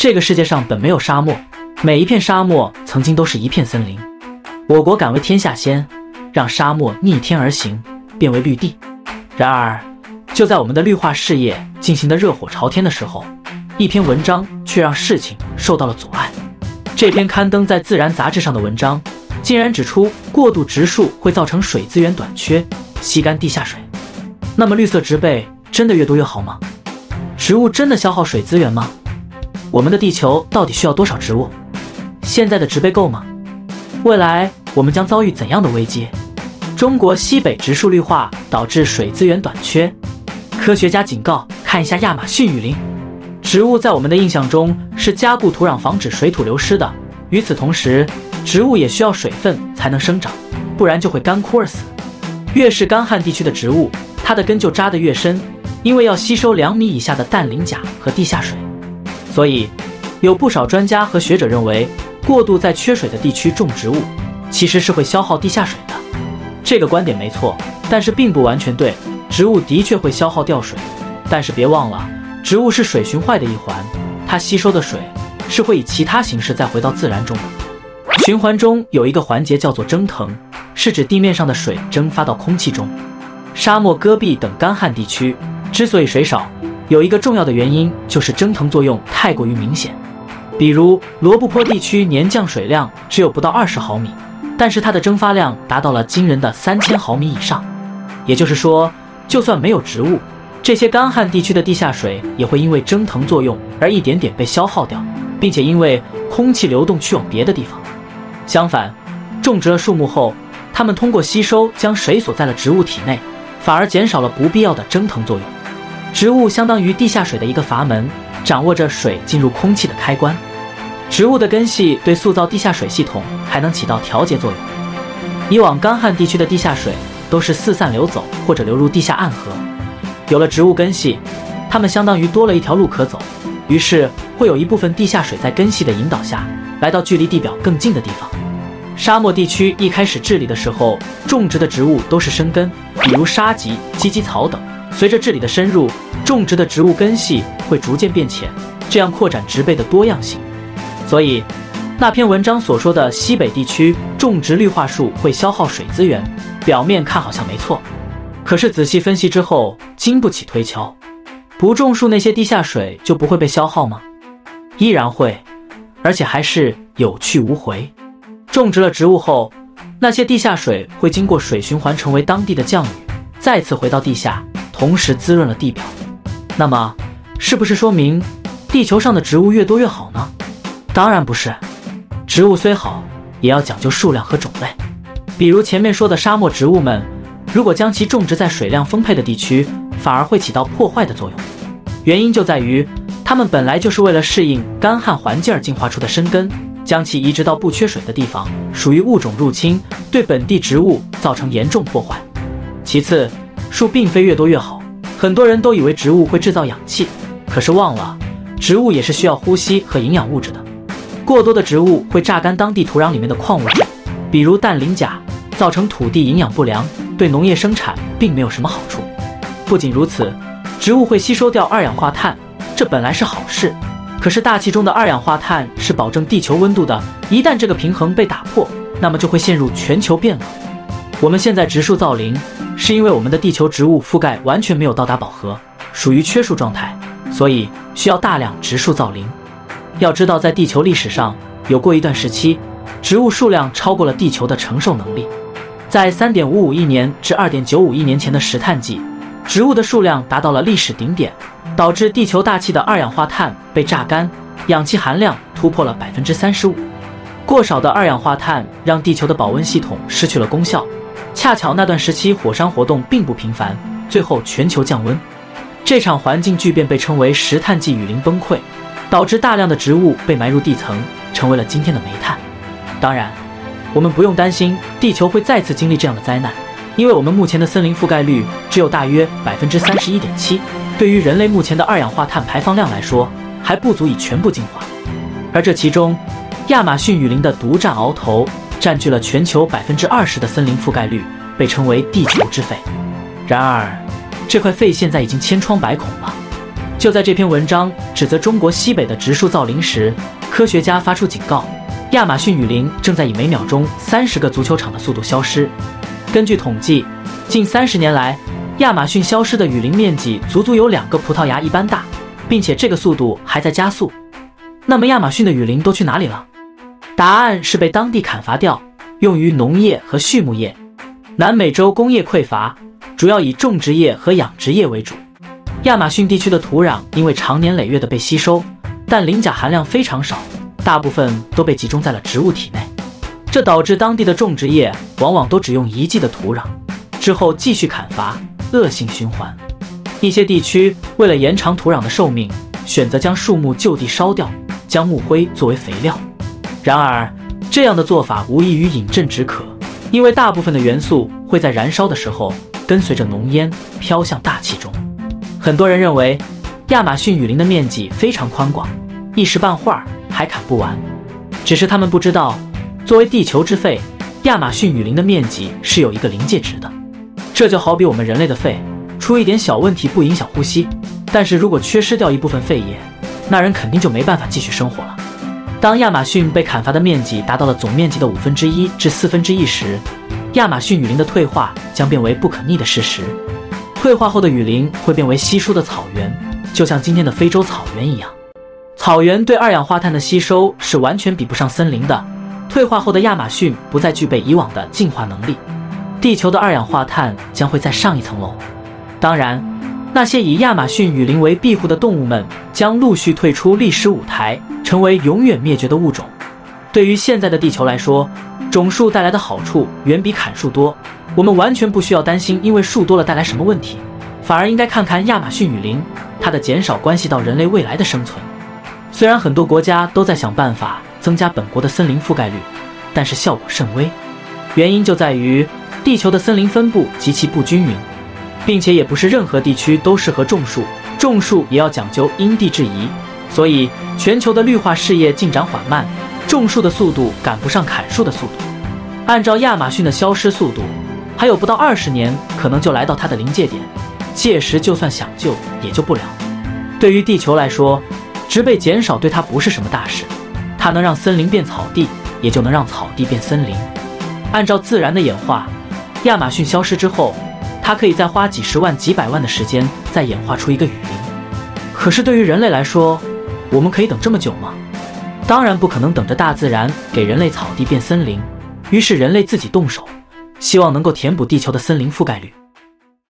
这个世界上本没有沙漠，每一片沙漠曾经都是一片森林。我国敢为天下先，让沙漠逆天而行，变为绿地。然而，就在我们的绿化事业进行得热火朝天的时候，一篇文章却让事情受到了阻碍。这篇刊登在《自然》杂志上的文章，竟然指出过度植树会造成水资源短缺，吸干地下水。那么绿色植被真的越多越好吗？植物真的消耗水资源吗？我们的地球到底需要多少植物？现在的植被够吗？未来我们将遭遇怎样的危机？中国西北植树绿化导致水资源短缺，科学家警告，看一下亚马逊雨林。植物在我们的印象中是加固土壤防止水土流失的，与此同时，植物也需要水分才能生长，不然就会干枯而死。越是干旱地区的植物，它的根就扎得越深，因为要吸收2米以下的氮磷钾和地下水。所以，有不少专家和学者认为，过度在缺水的地区种植物，其实是会消耗地下水的。这个观点没错，但是并不完全对。植物的确会消耗掉水，但是别忘了，植物是水循环的一环，它吸收的水是会以其他形式再回到自然中的。循环中有一个环节叫做蒸腾，是指地面上的水蒸发到空气中。沙漠、戈壁等干旱地区之所以水少，有一个重要的原因就是蒸腾作用太过于明显。比如罗布泊地区年降水量只有不到20毫米，但是它的蒸发量达到了惊人的3000毫米以上。也就是说，就算没有植物，这些干旱地区的地下水也会因为蒸腾作用而一点点被消耗掉，并且因为空气流动去往别的地方。相反，种植了树木后，它们通过吸收将水锁在了植物体内，反而减少了不必要的蒸腾作用。植物相当于地下水的一个阀门，掌握着水进入空气的开关。植物的根系对塑造地下水系统还能起到调节作用。以往干旱地区的地下水都是四散流走或者流入地下暗河，有了植物根系，它们相当于多了一条路可走，于是会有一部分地下水在根系的引导下来到距离地表更近的地方。沙漠地区一开始治理的时候，种植的植物都是生根，比如沙棘、芨芨草等。随着治理的深入，种植的植物根系会逐渐变浅，这样扩展植被的多样性。所以，那篇文章所说的西北地区种植绿化树会消耗水资源，表面看好像没错，可是仔细分析之后，经不起推敲。不种树，那些地下水就不会被消耗吗？依然会，而且还是有去无回。种植了植物后，那些地下水会经过水循环成为当地的降雨，再次回到地下，同时滋润了地表。那么，是不是说明地球上的植物越多越好呢？当然不是，植物虽好，也要讲究数量和种类。比如前面说的沙漠植物们，如果将其种植在水量丰沛的地区，反而会起到破坏的作用。原因就在于，它们本来就是为了适应干旱环境而进化出的深根，将其移植到不缺水的地方，属于物种入侵，对本地植物造成严重破坏。其次，树并非越多越好，很多人都以为植物会制造氧气，可是忘了，植物也是需要呼吸和营养物质的。过多的植物会榨干当地土壤里面的矿物质，比如氮磷钾，造成土地营养不良，对农业生产并没有什么好处。不仅如此，植物会吸收掉二氧化碳，这本来是好事，可是大气中的二氧化碳是保证地球温度的，一旦这个平衡被打破，那么就会陷入全球变冷。我们现在植树造林，是因为我们的地球植物覆盖完全没有到达饱和，属于缺树状态，所以需要大量植树造林。要知道，在地球历史上有过一段时期，植物数量超过了地球的承受能力。在3.55亿年至2.95亿年前的石炭纪，植物的数量达到了历史顶点，导致地球大气的二氧化碳被榨干，氧气含量突破了35%。过少的二氧化碳让地球的保温系统失去了功效，恰巧那段时期火山活动并不频繁，最后全球降温。这场环境巨变被称为石炭纪雨林崩溃，导致大量的植物被埋入地层，成为了今天的煤炭。当然，我们不用担心地球会再次经历这样的灾难，因为我们目前的森林覆盖率只有大约31.7%，对于人类目前的二氧化碳排放量来说，还不足以全部净化。而这其中，亚马逊雨林的独占鳌头，占据了全球20%的森林覆盖率，被称为地球之肺。然而，这块肺现在已经千疮百孔了。 就在这篇文章指责中国西北的植树造林时，科学家发出警告：亚马逊雨林正在以每秒钟30个足球场的速度消失。根据统计，近30年来，亚马逊消失的雨林面积足有2个葡萄牙一般大，并且这个速度还在加速。那么亚马逊的雨林都去哪里了？答案是被当地砍伐掉，用于农业和畜牧业。南美洲工业匮乏，主要以种植业和养殖业为主。亚马逊地区的土壤因为长年累月的被吸收，但磷钾含量非常少，大部分都被集中在了植物体内，这导致当地的种植业往往都只用1季的土壤，之后继续砍伐，恶性循环。一些地区为了延长土壤的寿命，选择将树木就地烧掉，将木灰作为肥料。然而，这样的做法无异于饮鸩止渴，因为大部分的元素会在燃烧的时候跟随着浓烟飘向大气中。很多人认为亚马逊雨林的面积非常宽广，一时半会儿还砍不完。只是他们不知道，作为地球之肺，亚马逊雨林的面积是有一个临界值的。这就好比我们人类的肺，出一点小问题不影响呼吸，但是如果缺失掉一部分肺液，那人肯定就没办法继续生活了。当亚马逊被砍伐的面积达到了总面积的1/5至1/4时，亚马逊雨林的退化将变为不可逆的事实。退化后的雨林会变为稀疏的草原，就像今天的非洲草原一样。草原对二氧化碳的吸收是完全比不上森林的，退化后的亚马逊不再具备以往的净化能力，地球的二氧化碳将会再上一层楼。当然，那些以亚马逊雨林为庇护的动物们将陆续退出历史舞台，成为永远灭绝的物种。对于现在的地球来说，种树带来的好处远比砍树多，我们完全不需要担心因为树多了带来什么问题，反而应该看看亚马逊雨林，它的减少关系到人类未来的生存。虽然很多国家都在想办法增加本国的森林覆盖率，但是效果甚微。原因就在于地球的森林分布极其不均匀，并且也不是任何地区都适合种树，种树也要讲究因地制宜，所以全球的绿化事业进展缓慢，种树的速度赶不上砍树的速度。按照亚马逊的消失速度，还有不到20年可能就来到它的临界点，届时就算想救也救不了。对于地球来说，植被减少对它不是什么大事，它能让森林变草地，也就能让草地变森林。按照自然的演化，亚马逊消失之后，它可以再花几十万几百万的时间再演化出一个雨林。可是对于人类来说，我们可以等这么久吗？当然不可能等着大自然给人类草地变森林，于是人类自己动手，希望能够填补地球的森林覆盖率。